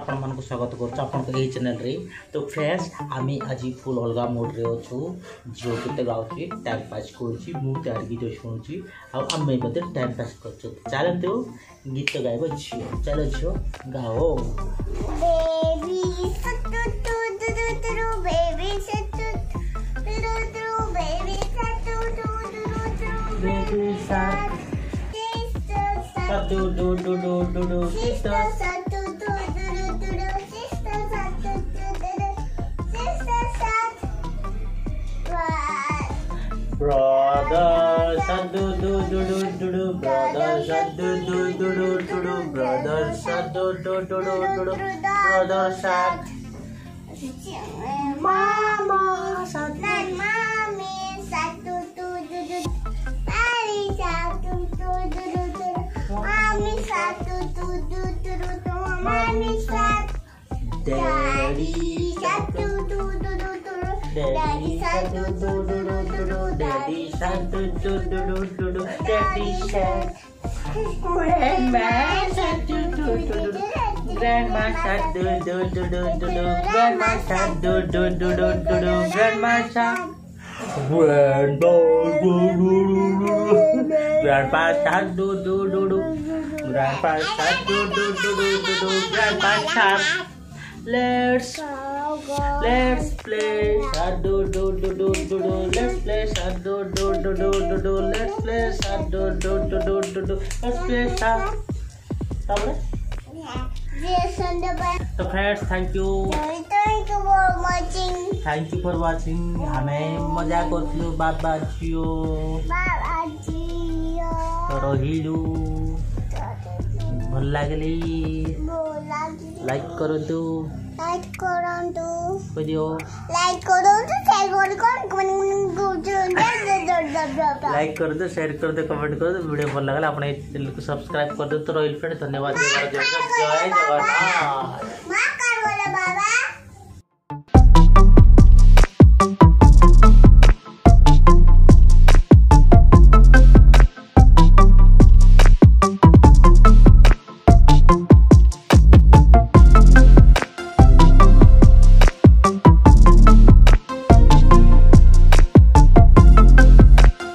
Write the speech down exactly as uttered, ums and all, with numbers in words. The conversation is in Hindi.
आपण मानक स्वागत करछु आपण के चैनल रे। तो फ्रेंड्स आमी आज फुल अलगा मोड रे अछु जो गीत गाउछि टाइम पास करछि मु तार गीत सुनुछि आ आमे बते टाइम पास करछु। चलंतु गीत गाइबो छियो चलो छियो गाओ बेबी सटू टू टू टू बेबी सटू टू टू बेबी सटू टू टू बेबी साथ Satu du du du du du sister satu du du du du sister satu du du du sister satu brother satu du du du du du brother satu du du du du du brother satu du du du du du brother sat mama satu dan mami satu du du du daddy satu du du du Mami satu tu tu tu tu mami satu daddy satu tu tu tu tu daddy satu tu tu tu tu daddy satu du du du du du daddy sat grandma satu tu tu tu grandma satu du du du du du grandma satu du du du du du grandma sat grandma du du du du grandpa sat du du du du grandpa sat du du du du du du grandpa sat let's let's play sat du du du du du du let's play sat du du du du du du let's play sat du du du du du du let's play sat tahu तो friends thank you thank you for watching thank you for watching हमें मजा करथियो बात बात छियो bye ajiyo रहिलु भल लागली लाइक करंतु लाइक करंतु वीडियो लाइक करंतु शेयर करंतु लाइक कर दो शेयर कर दो कमेंट कर दो वीडियो भल लागला अपने चैनल को सब्सक्राइब कर दो। तो रॉयल फ्रेंड धन्यवाद जय जगन्नाथ। मां कर बोला बाबा।